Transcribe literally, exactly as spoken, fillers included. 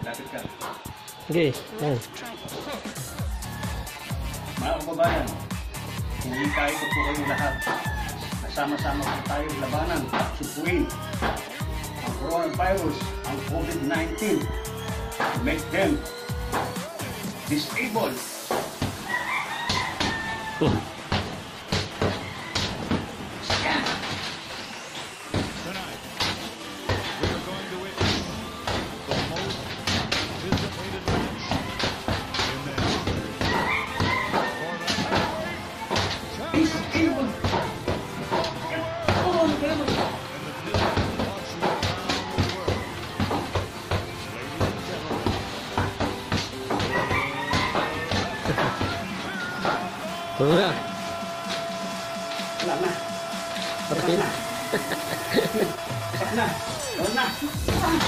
Lapit ka. Okay, yan. Mga kababayan, hindi tayo po po kayong lahat. Nasama-sama po tayo labanan at supuin ang coronavirus, ang COVID nineteen. Make them disabled. Oh. Tonight, we are going to witness the most anticipated match in the history for the Disabled. Oh, and the millions watching around the world. Ladies and gentlemen, Tuloy na. wala na. Patay na. Wala na. Wala na.